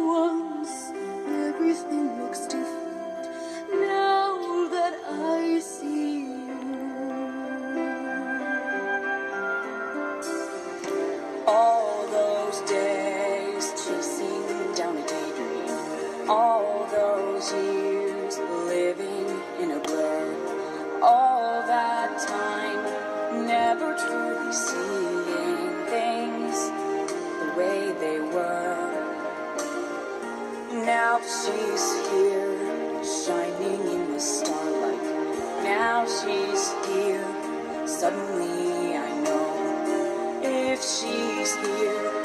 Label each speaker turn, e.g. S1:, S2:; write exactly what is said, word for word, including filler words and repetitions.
S1: once everything looks different now that I see you. All those days chasing down a daydream, all those years living in a blur, all that time never truly seeing things the way they were. Now she's here, shining in the starlight. Now she's here, suddenly I know. If she's here,